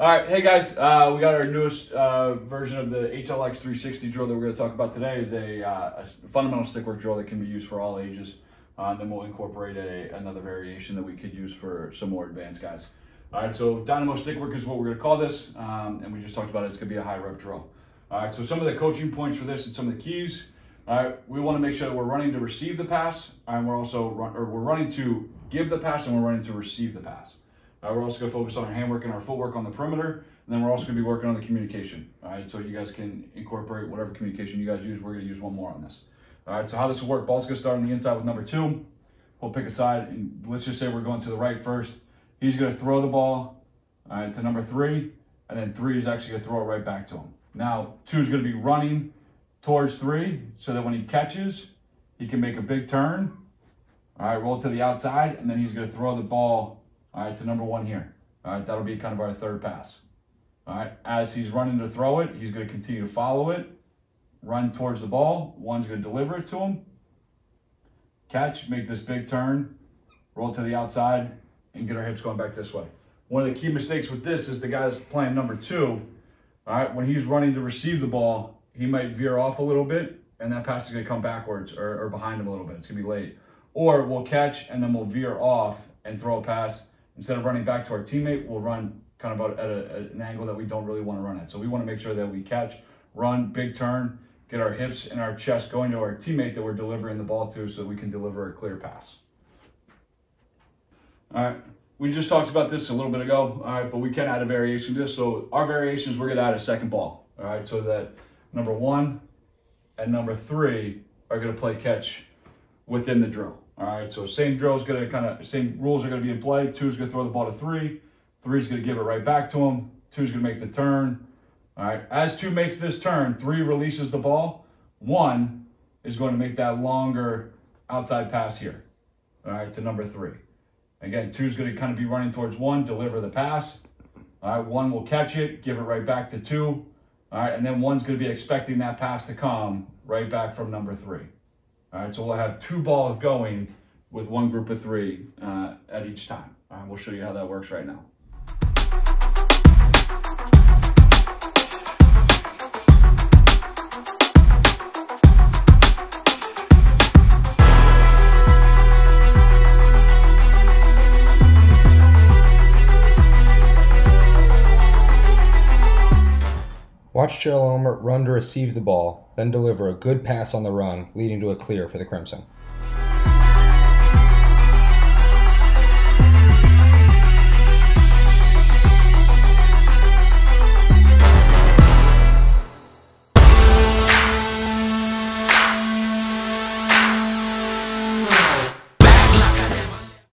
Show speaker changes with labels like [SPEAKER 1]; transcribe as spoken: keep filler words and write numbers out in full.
[SPEAKER 1] All right, hey guys, uh, we got our newest uh, version of the H L X three sixty drill that we're going to talk about today. Is a, uh, a fundamental stickwork drill that can be used for all ages. Uh, and then we'll incorporate a, another variation that we could use for some more advanced guys. All right, so Dynamo stickwork is what we're going to call this, um, and we just talked about it. It's going to be a high rep drill. All right, so some of the coaching points for this and some of the keys. All right, we want to make sure that we're running to receive the pass, and we're also run, or we're running to give the pass, and we're running to receive the pass. Uh, we're also going to focus on our handwork and our footwork on the perimeter, and then we're also going to be working on the communication. All right, so you guys can incorporate whatever communication you guys use. We're going to use one more on this. All right, so how this will work, ball's going to start on the inside with number two. We'll pick a side, and let's just say we're going to the right first. He's going to throw the ball all right, to number three, and then three is actually going to throw it right back to him. Now, two is going to be running towards three, so that when he catches, he can make a big turn. All right, roll to the outside, and then he's going to throw the ball all right, to number one here. All right, that'll be kind of our third pass. All right, as he's running to throw it, he's going to continue to follow it, run towards the ball. One's going to deliver it to him, catch, make this big turn, roll to the outside, and get our hips going back this way. One of the key mistakes with this is the guy that's playing number two, all right, when he's running to receive the ball, he might veer off a little bit, and that pass is going to come backwards or, or behind him a little bit. It's going to be late. Or we'll catch, and then we'll veer off and throw a pass. Instead of running back to our teammate, we'll run kind of at, a, at an angle that we don't really want to run at. So we want to make sure that we catch, run, big turn, get our hips and our chest going to our teammate that we're delivering the ball to so that we can deliver a clear pass. All right, we just talked about this a little bit ago, all right, but we can add a variation to this. So our variations, we're going to add a second ball, all right, so that number one and number three are going to play catch within the drill. All right, so same drill is going to kind of, same rules are going to be in play. Two is going to throw the ball to three. Three is going to give it right back to him. Two is going to make the turn. All right, as two makes this turn, three releases the ball. One is going to make that longer outside pass here, all right, to number three. Again, two is going to kind of be running towards one, deliver the pass. All right, one will catch it, give it right back to two. All right, and then one's going to be expecting that pass to come right back from number three. All right, so we'll have two balls going with one group of three uh, at each time. All right, we'll show you how that works right now.
[SPEAKER 2] Watch Joe Elmer run to receive the ball, then deliver a good pass on the run, leading to a clear for the Crimson.